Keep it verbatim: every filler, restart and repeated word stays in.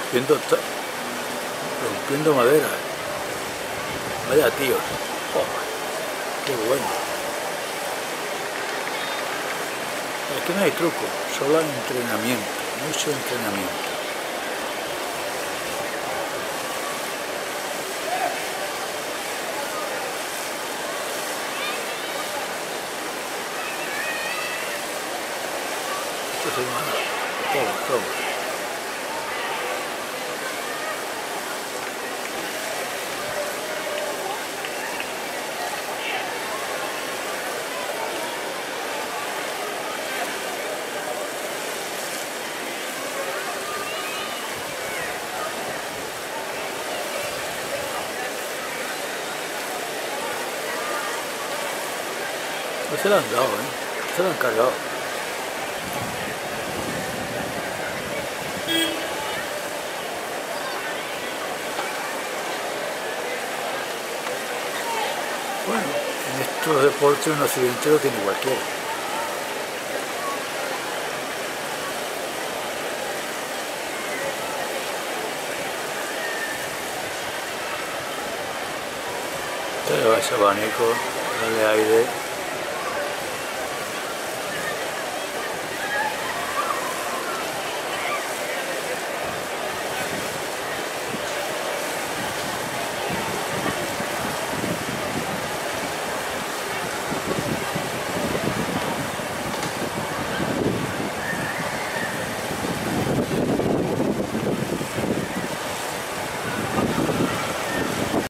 rompiendo, rompiendo madera. Vaya tíos. Oh, qué bueno. Aquí no hay truco, solo hay entrenamiento, mucho entrenamiento. Esto se llama todo, todo. No se lo han dado, ¿eh? Se lo han cargado. Bueno, en estos deportes un accidente lo tiene cualquiera. Te va ese abanico, dale aire.